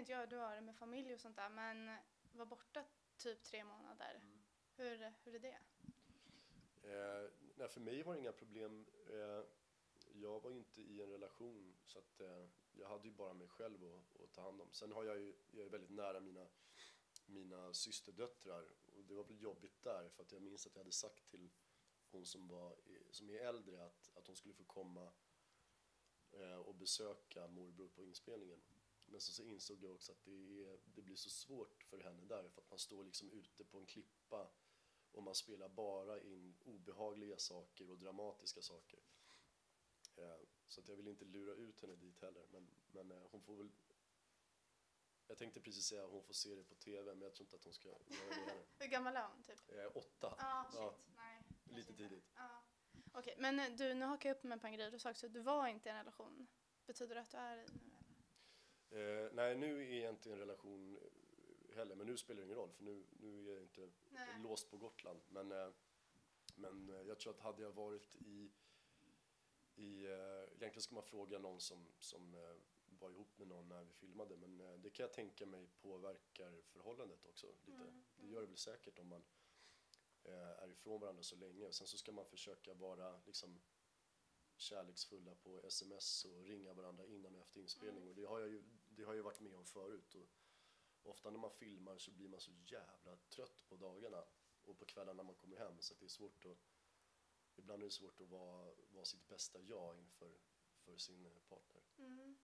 inte jag hur du har det med familj och sånt där, men var borta typ 3 månader. Hur är det? Nej, för mig var det inga problem. Jag var ju inte i en relation så att jag hade ju bara mig själv att ta hand om. Sen har jag är väldigt nära mina systerdöttrar och det var väl jobbigt där för att jag minns att jag hade sagt till hon som är äldre att hon skulle få komma och besöka morbror på inspelningen. Men så insåg jag också att det blir så svårt för henne där för att man står liksom ute på en klippa och man spelar bara in obehagliga saker och dramatiska saker. Så att jag vill inte lura ut henne dit heller, men hon får väl. Jag tänkte precis säga att hon får se det på TV, men jag tror inte att hon ska göra det heller. Hur gammal är hon typ? 8. Ja, nej. Lite tidigt. Ja. Okej, men du, nu hakar jag upp mig på en grej. Du sa också att du var inte i en relation. Betyder det att du är i nu eller? Nej, nu är jag inte i en relation heller, men nu spelar det ingen roll för nu är jag inte låst på Gotland. Men jag tror att hade jag varit egentligen ska man fråga någon som var ihop med någon när vi filmade, men det kan jag tänka mig påverkar förhållandet också lite. Det gör det väl säkert om man är ifrån varandra så länge. Och sen så ska man försöka vara liksom kärleksfulla på sms och ringa varandra innan och efter inspelning. Och det har jag varit med om förut. Och ofta när man filmar så blir man så jävla trött på dagarna och på kvällarna när man kommer hem, så att det är svårt ibland är det svårt att vara sitt bästa jag inför sin partner.